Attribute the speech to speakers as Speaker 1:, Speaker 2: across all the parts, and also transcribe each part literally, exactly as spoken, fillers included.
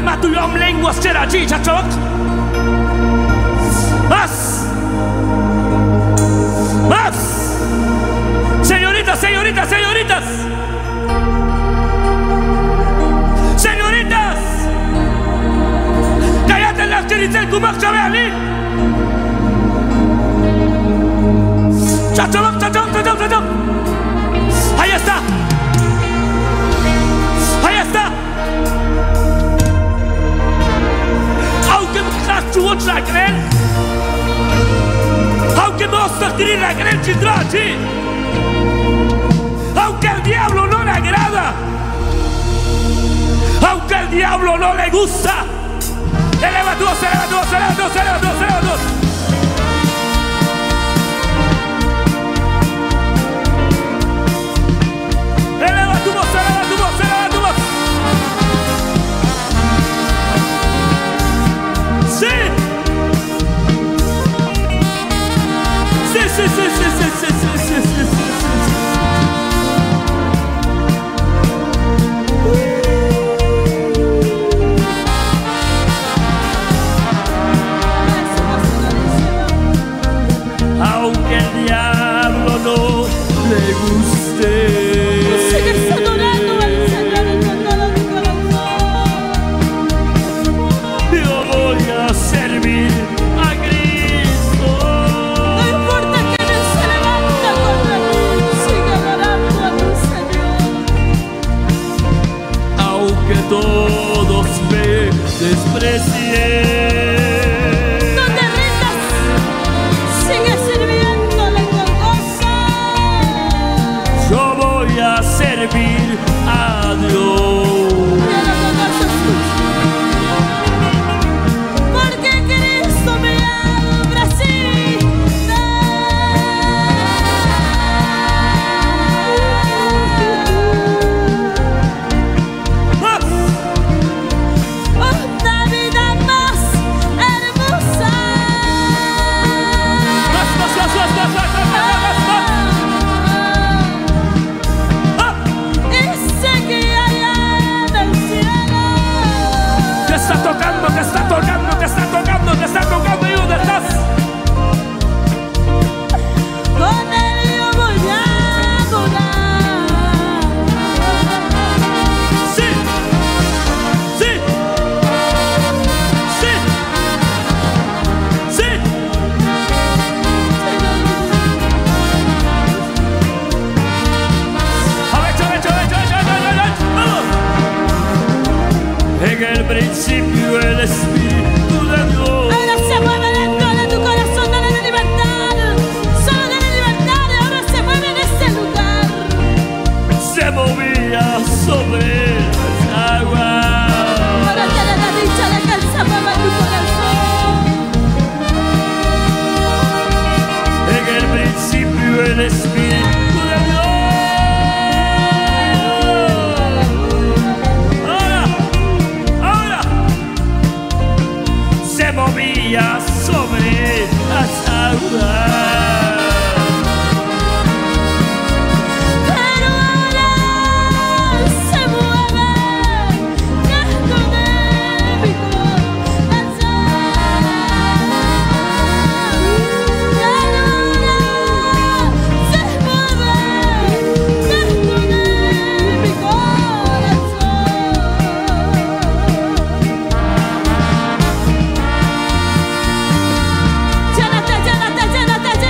Speaker 1: Ama tu yom lenguas cherachi chachok. Más. Más. Señoritas, señoritas, señoritas. Señoritas. Cállate las cherizel kumak chabeali. Chachok, chachok, chachok, chachok. Ahí está. Ahí está. Aunque me cacho otra creen. Aunque no se la creen chitrachi. Aunque al diablo no le agrada. Aunque al diablo no le gusta. Eleva tu voz, eleva tu voz, eleva tu voz, eleva tu voz, eleva tu voz. Eleva tu voz, eleva tu voz, eleva tu voz. Sí. Sí, sí, sí, sí, sí, sí, sí, sí, sí, sí. Aunque el diablo no le guste. Todos me desprecien.
Speaker 2: No te rindas, sigue sirviéndole con gozo.
Speaker 1: Yo voy a servir a Dios.
Speaker 2: Porque Cristo me abra así.
Speaker 1: Tocando, te está tocando, te está tocando, te está tocando. ¿Y dónde estás?
Speaker 2: Con él yo voy a volar.
Speaker 1: Sí, sí, sí, sí. Avecho, avecho, avecho, avecho, avecho, avecho. ¡Vamos! En el principio el Espíritu de Dios.
Speaker 2: Ahora se mueve dentro de tu corazón, dale de libertad. Solo dale libertad, ahora se mueve en este lugar.
Speaker 1: Se movía sobre las aguas.
Speaker 2: Ahora te da la dicha de que Él se mueva en tu corazón.
Speaker 1: En el principio el Espíritu de Dios. Ahora, ahora se movía sobre las aguas.
Speaker 2: Pero ahora se mueve dentro de mi corazón. Pero ahora se mueve dentro de mi corazón. Llénate, llénate, llénate,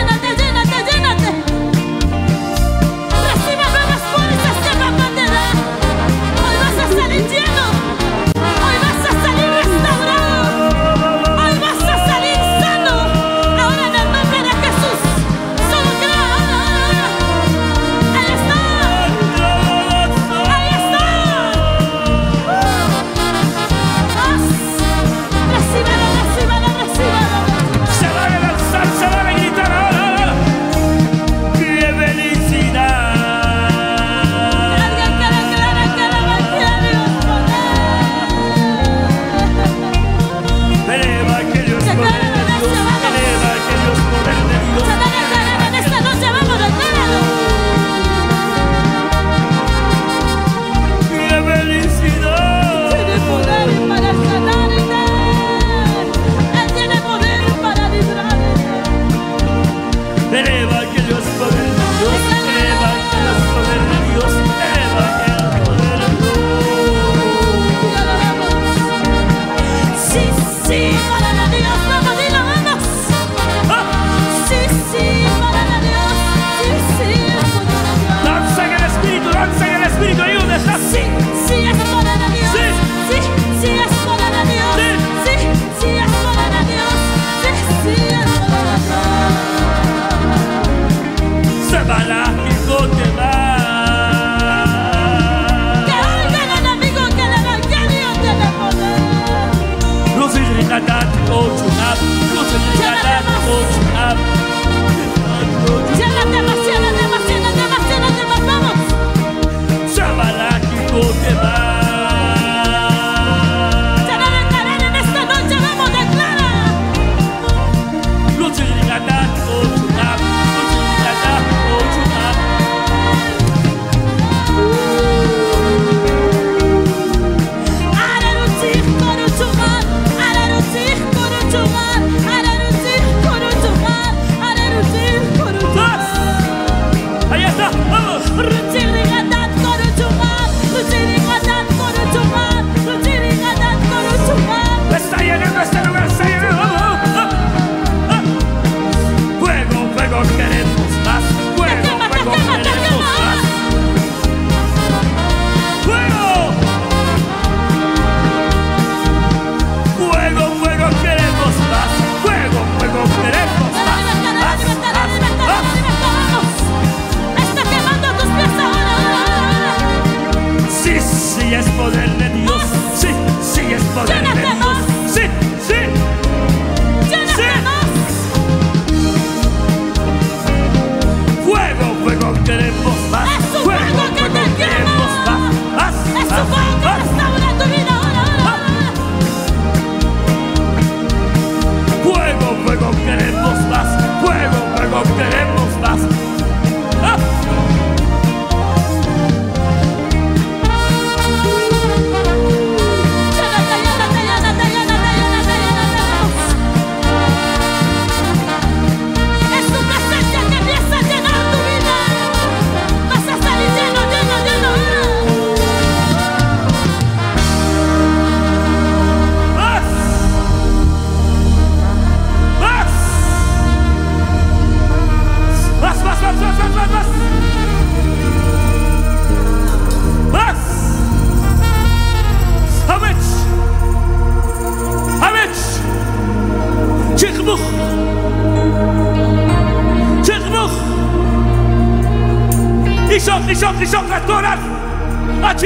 Speaker 1: Cristo, Cristo, pastoras. Allí.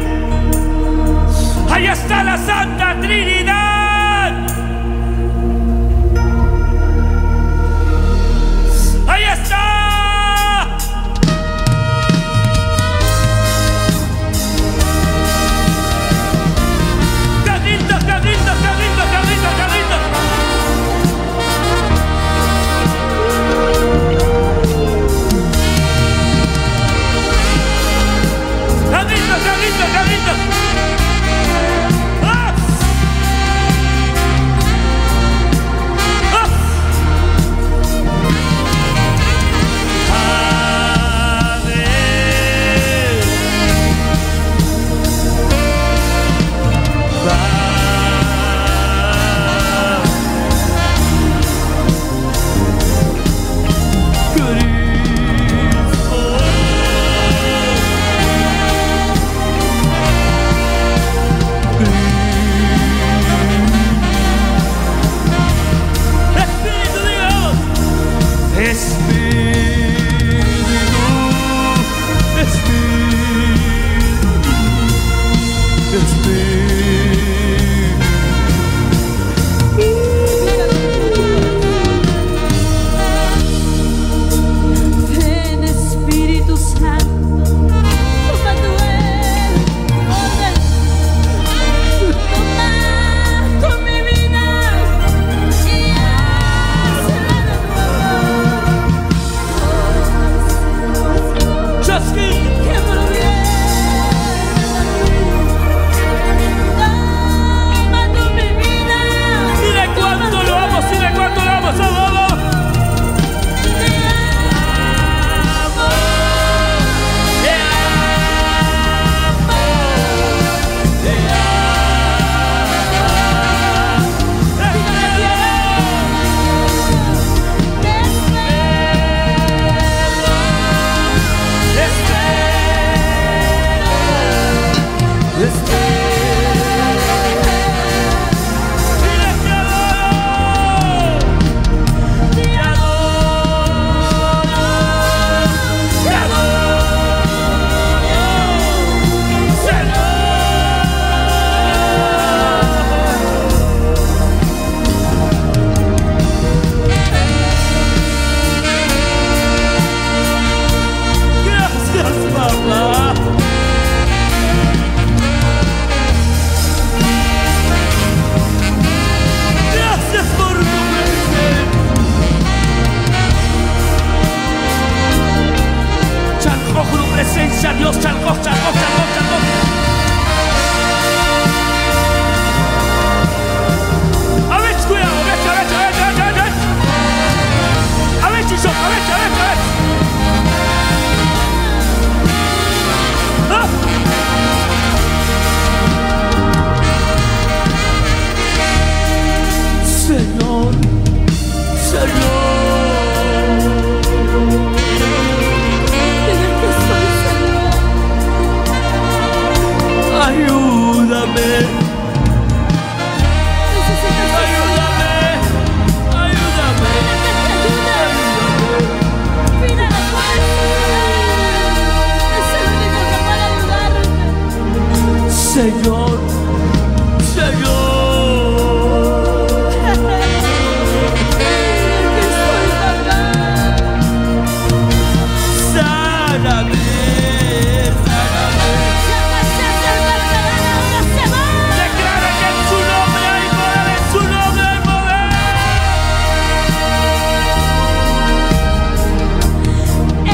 Speaker 1: Ahí está la Santa Trinidad. Ahí está. Qué lindo, qué lindo, qué lindo, qué lindo, qué lindo. Qué lindo, qué lindo, qué lindo. ¡Ah! ¡Ah!
Speaker 2: Ven Espíritu Santo, toma tu orden, toma con mi vida y hazla de nuevo.
Speaker 1: Chasquín.
Speaker 2: Que proviene toma tu mi vida.
Speaker 1: Dile cuánto lo amo, dile cuánto lo amo, Salvador. Presencia, Dios, chalco, chalco, chalco, chalco. A ver, cuidado, a ver, a ver, a ver, a ver, a ver. A ver, chicho, a ver, a ver, a ver. ¿Ah? Señor, Señor. Ayúdame, ayúdame, ayúdame,
Speaker 2: Pide la fuerza, es el único que puede ayudarte.
Speaker 1: Señor, Señor.
Speaker 2: Que estoy acá.
Speaker 1: Sáname.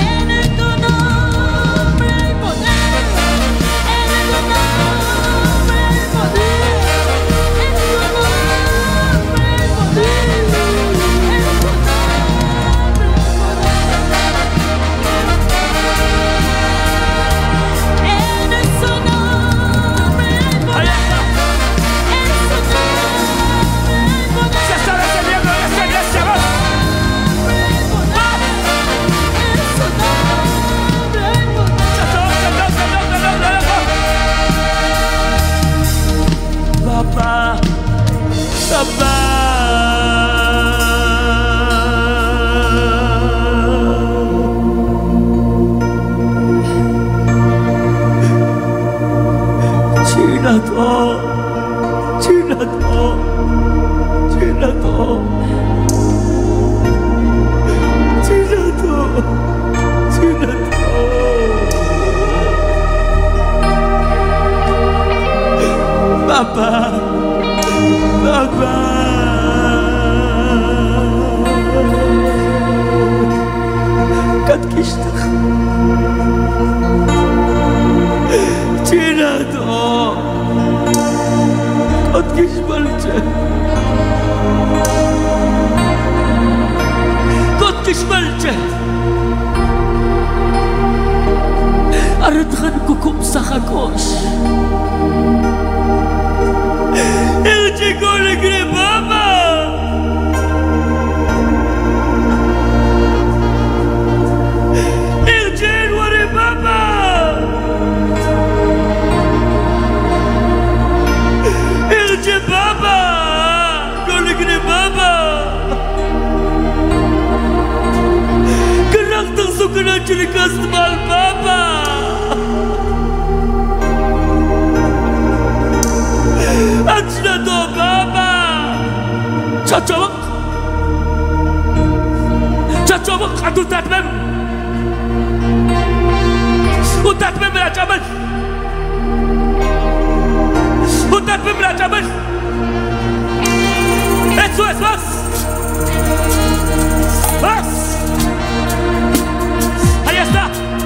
Speaker 2: En tu nombre hay poder, en tu nombre
Speaker 1: 지나도 지나도 지나도 지나도 Papa Papa Kad kiştik Çinado Kad kişmalce Kad kişmalce Aradhan kukum sahakosh El chico le cree Papa El chico le Papa El chico Papa No le cree Papa Karakter suka curiga mal Papa Acınadı Papa Çabuk Çabuk Aduh tatmem Utatmem belacaman Utatmem belacaman Eso es más Más Ahí está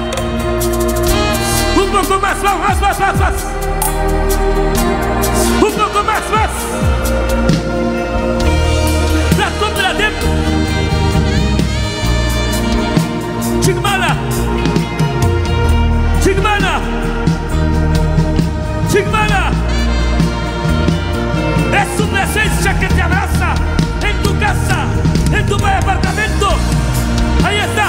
Speaker 1: Un poco más, vamos, más, más, más, más Un poco más, más. La contra de Chigmana. Chigmana. Chigmana. Es su presencia que te abraza en tu casa, en tu apartamento. Ahí está.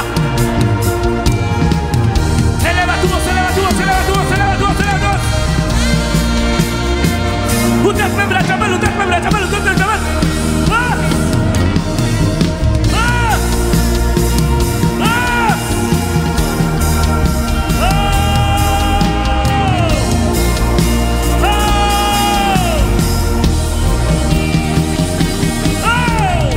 Speaker 1: Eleva tu voz, eleva tu voz, eleva tu voz, eleva tu voz, eleva tu voz. Utat me belacaman, utat me belacaman, utat me belacaman. Más. Más. Más. Oh. Oh. Oh.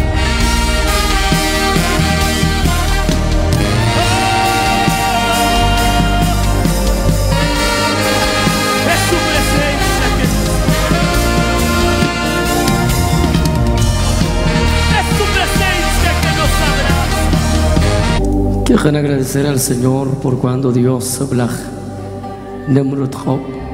Speaker 1: Es su presencia que
Speaker 3: Quiero agradecer al Señor por cuando Dios habla. Nemrut